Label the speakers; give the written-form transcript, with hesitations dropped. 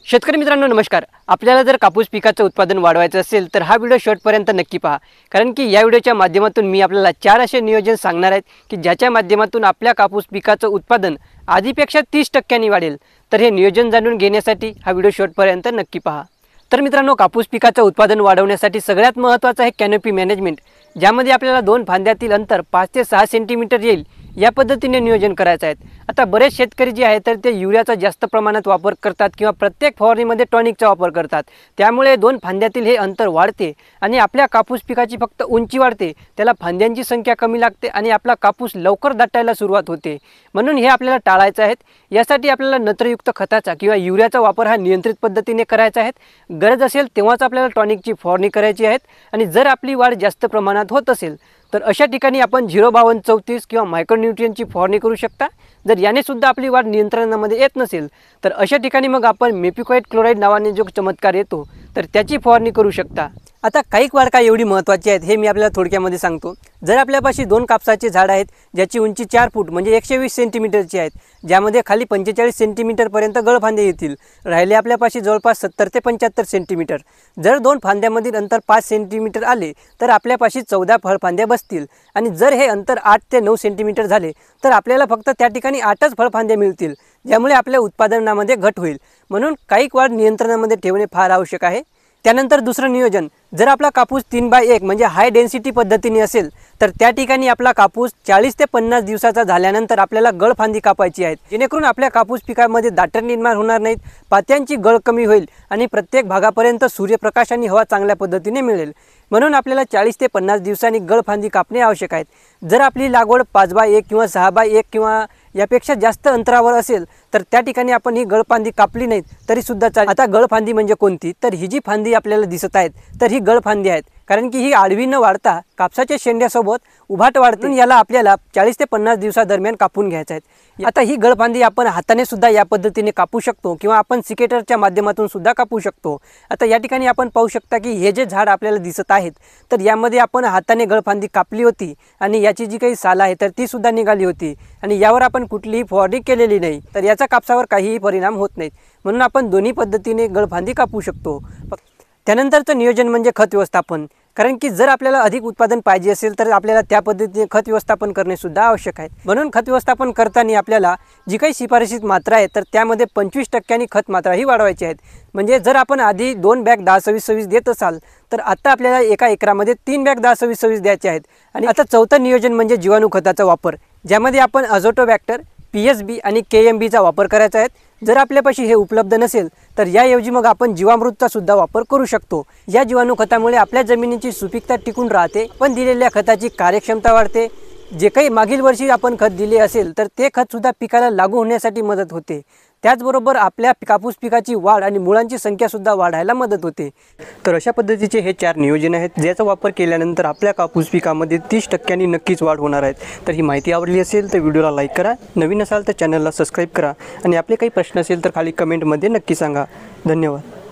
Speaker 1: शेतकरी मित्रांनो नमस्कार। आपल्याला जर कापूस पिकाचं उत्पादन वाढवायचं असेल तर हा व्हिडिओ शेवटपर्यंत नक्की पहा, कारण की या व्हिडिओच्या माध्यमातून मी आपल्याला 4 असे नियोजन सांगणार आहेत की ज्याच्या माध्यमातून आपल्या कापूस पिकाचं उत्पादन आधीपेक्षा 30% वाढेल। तर हे नियोजन जाणून घेण्यासाठी हा व्हिडिओ शेवटपर्यंत नक्की पहा। तर मित्रांनो, कापूस पिकाचं उत्पादन वाढवण्यासाठी सगळ्यात महत्त्वाचं आहे कॅनोपी मॅनेजमेंट, ज्यामध्ये आपल्याला 2 फांद्यातील अंतर 5 ते 6 सेंटीमीटर येईल या पद्धतीने नियोजन करायचं आहे। आता बरेच शेतकरी जे आहेत तर ते युरियाचा जास्त प्रमाणात वापर करतात किंवा प्रत्येक फवारणीमध्ये टॉनिकचा वापर करतात, त्यामुळे 2 फांद्यातील हे अंतर वाढते आणि आपल्या कापूस पिकाची फक्त उंची वाढते, त्याला फांद्यांची संख्या कमी लागते आणि आपला कापूस लवकर दाटायला सुरुवात होते। म्हणून हे आपल्याला टाळायचं आहे। यासाठी आपल्याला नत्रयुक्त खताचा किंवा युरियाचा वापर हा नियंत्रित पद्धतीने करायचा आहे। गरज असेल तेव्हाच आपल्याला टॉनिकची फवारणी करायची आहे आणि जर आपली वाढ जास्त प्रमाणात होत असेल तर अशा ठिकाणी आपण 05234 किंवा मायक्रोन्यूट्रियनची फवारणी करू शकता। जर याने सुद्धा आपली वाढ नियंत्रणामध्ये येत नसेल तर अशा ठिकाणी मग आपण मेपिक्वाइट क्लोराइड नावाने जो चमत्कार येतो तर त्याची फवारणी करू शकता। आता काही वाढ काय एवढी महत्त्वाची आहेत हे मी आपल्याला थोडक्यामध्ये सांगतो। जर आपल्यापाशी 2 कापसाचे झाड आहेत ज्याची उंची 4 फूट म्हणजे 120 सेंटीमीटरची आहेत, ज्यामध्ये खाली 45 सेंटीमीटरपर्यंत गळफांदे येतील, राहिले आपल्यापाशी जवळपास 70 ते 75 सेंटीमीटर। जर 2 फांद्यामधील अंतर 5 सेंटीमीटर आले तर आपल्यापाशी 14 फळफांद्या बसतील आणि जर हे अंतर 8 ते 9 सेंटीमीटर झाले तर आपल्याला फक्त त्या ठिकाणी 8च फळफांद्या मिळतील, ज्यामुळे आपल्या उत्पादनामध्ये घट होईल। म्हणून काही वाढ नियंत्रणामध्ये ठेवणे फार आवश्यक आहे। त्यानंतर दुसरं नियोजन, जर आपला कापूस 3x1 म्हणजे हाय डेन्सिटी पद्धतीने असेल तर त्या ठिकाणी आपला कापूस 40 ते 50 दिवसाचा झाल्यानंतर आपल्याला गळफांदी कापायची आहे, जेणेकरून आपल्या कापूस पिकामध्ये दाटण निर्माण होणार नाहीत, पात्यांची गळ कमी होईल आणि प्रत्येक भागापर्यंत सूर्यप्रकाश आणि हवा चांगल्या पद्धतीने मिळेल। म्हणून आपल्याला 40 ते 50 दिवसांनी गळफांदी कापणे आवश्यक आहे। जर आपली लागवड 5x1 किंवा 6x1 किंवा यापेक्षा जास्त अंतरावर असेल तर त्या ठिकाणी आपण ही गळफांदी कापली नाहीत तरी सुद्धा चालेल। आता गळफांदी म्हणजे कोणती, तर ही जी फांदी आपल्याला दिसत आहेत तर ही गळफांदी आहेत, कारण की ही आडवी न वाढता कापसाच्या शेंड्यासोबत उभाट वाढते। याला आपल्याला 40 ते 50 दिवसादरम्यान कापून घ्यायचं आहे। आता ही गळफांदी आपण हाताने सुद्धा या पद्धतीने कापू शकतो किंवा आपण सिकेटरच्या माध्यमातून सुद्धा कापू शकतो। आता या ठिकाणी आपण पाहू शकता की हे जे झाड आपल्याला दिसत आहेत तर यामध्ये आपण हाताने गळफांदी कापली होती आणि याची जी काही साल आहे तर ती सुद्धा निघाली होती आणि यावर आपण कुठलीही फवारणी केलेली नाही, तर याचा कापसावर काहीही परिणाम होत नाहीत। म्हणून आपण दोन्ही पद्धतीने गळफांदी कापू शकतो। त्यानंतरचं नियोजन म्हणजे खत व्यवस्थापन, कारण की जर आपल्याला अधिक उत्पादन पाहिजे असेल तर आपल्याला त्या पद्धतीने खत व्यवस्थापन करणे सुद्धा आवश्यक आहे। म्हणून खत व्यवस्थापन करताना आपल्याला जी काही शिफारशीत मात्रा आहे तर त्यामध्ये 25% खत मात्रा ही वाढवायची आहेत। म्हणजे जर आपण आधी 2 बॅग 10-26-26 देत असाल तर आता आपल्याला एका एकरामध्ये 3 बॅग 10-26-26 द्यायचे आहेत। आणि आता चौथं नियोजन म्हणजे जीवाणू खताचा वापर, ज्यामध्ये आपण अझोटोबॅक्टर, PSB आणि KMBचा वापर करायचा आहे। जर आपल्यापाशी हे उपलब्ध नसेल तर याऐवजी मग आपण जीवामृतचा सुद्धा वापर करू शकतो। या जीवाणू खतामुळे आपल्या जमिनीची सुपीकता टिकून राहते, पण दिलेल्या खताची कार्यक्षमता वाढते। जे काही मागील वर्षी आपण खत दिले असेल तर ते खत सुद्धा पिकाला लागू होण्यासाठी मदत होते। त्याचबरोबर आपल्या कापूस पिकाची वाढ आणि मुळांची संख्या सुद्धा वाढायला मदत होते। तर अशा पद्धतीचे हे 4 नियोजन आहेत, ज्याचा वापर केल्यानंतर आपल्या कापूस पिकामध्ये 30% नक्कीच वाढ होणार आहेत। तर ही माहिती आवडली असेल तर व्हिडिओला लाईक करा, नवीन असाल तर चॅनलला सबस्क्राईब करा आणि आपले काही प्रश्न असेल तर खाली कमेंटमध्ये नक्की सांगा। धन्यवाद।